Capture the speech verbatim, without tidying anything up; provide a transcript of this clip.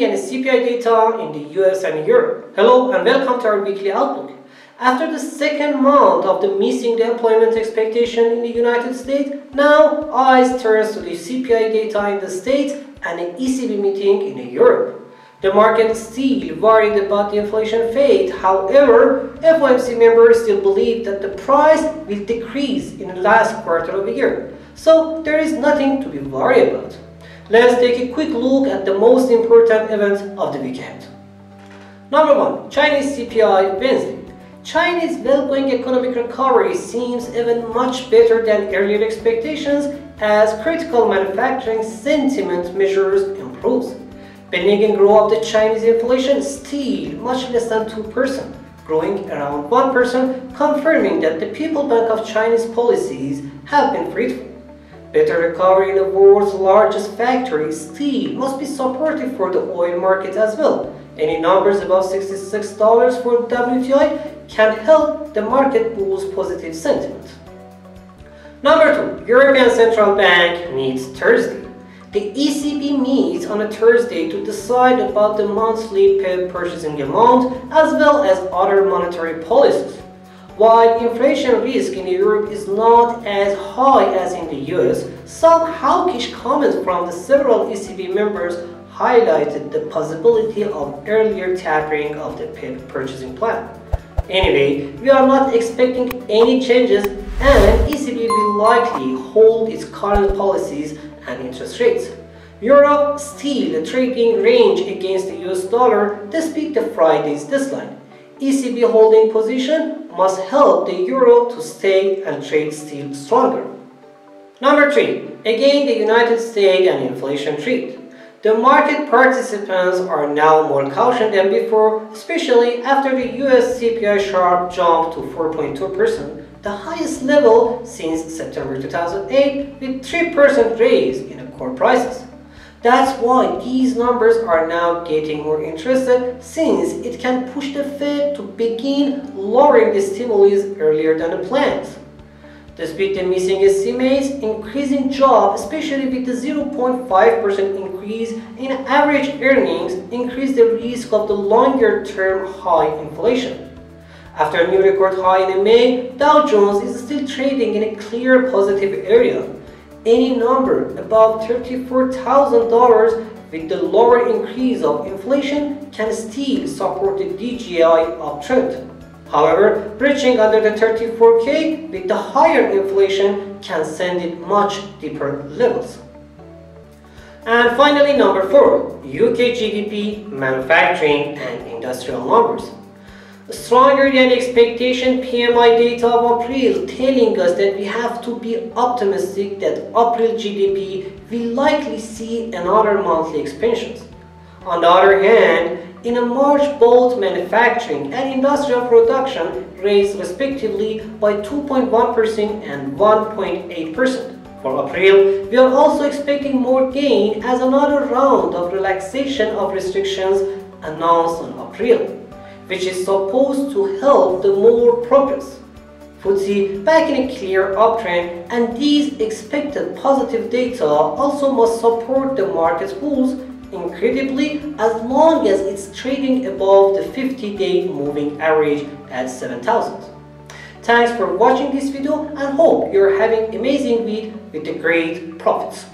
inflation and C P I data in the U S and Europe. Hello and welcome to our weekly outlook. After the second month of the missing the employment expectation in the United States, now eyes turns to the C P I data in the States and the E C B meeting in Europe. The market is still worried about the inflation fate. However, F O M C members still believe that the price will decrease in the last quarter of the year. So there is nothing to be worried about. Let's take a quick look at the most important events of the weekend. Number one. Chinese C P I Wednesday. China's well-going economic recovery seems even much better than earlier expectations as critical manufacturing sentiment measures improves. Benign growth of the Chinese inflation is still much less than two percent, growing around one percent, confirming that the People's Bank of China's policies have been fruitful. Better recovery in the world's largest factory still must be supportive for the oil market as well. Any numbers above sixty-six dollars for W T I can help the market boost positive sentiment. Number two. European Central Bank meets Thursday. The E C B meets on a Thursday to decide about the monthly purchasing amount as well as other monetary policies. While inflation risk in Europe is not as high as in the U S, some hawkish comments from the several E C B members highlighted the possibility of earlier tapering of the purchasing plan. Anyway, we are not expecting any changes and E C B will likely hold its current policies and interest rates. Euro still trading range against the U S dollar despite the Friday's decline. E C B holding position must help the euro to stay and trade still stronger. Number three. Again the United States and inflation trade. The market participants are now more cautious than before, especially after the U S C P I sharp jump to four point two percent, the highest level since September two thousand eight, with three percent raise in the core prices. That's why these numbers are now getting more interested, since it can push the Fed to begin lowering the stimulus earlier than the plans. Despite the missing estimates, increasing jobs, especially with the zero point five percent increase in average earnings, increase the risk of the longer-term high inflation. After a new record high in May, Dow Jones is still trading in a clear positive area. Any number above thirty-four thousand dollars with the lower increase of inflation can still support the D J I uptrend. However, breaching under the thirty-four K with the higher inflation can send it much deeper levels. And finally, number four. U K G D P, manufacturing and industrial numbers. Stronger than expectation P M I data of April telling us that we have to be optimistic that April G D P will likely see another monthly expansion. On the other hand, in March both manufacturing and industrial production raised respectively by two point one percent and one point eight percent. For April, we are also expecting more gain as another round of relaxation of restrictions announced on April, which is supposed to help the more progress. F T S E back in a clear uptrend, and these expected positive data also must support the market's bulls incredibly as long as it's trading above the fifty day moving average at seven thousand. Thanks for watching this video and hope you're having amazing week with the great profits.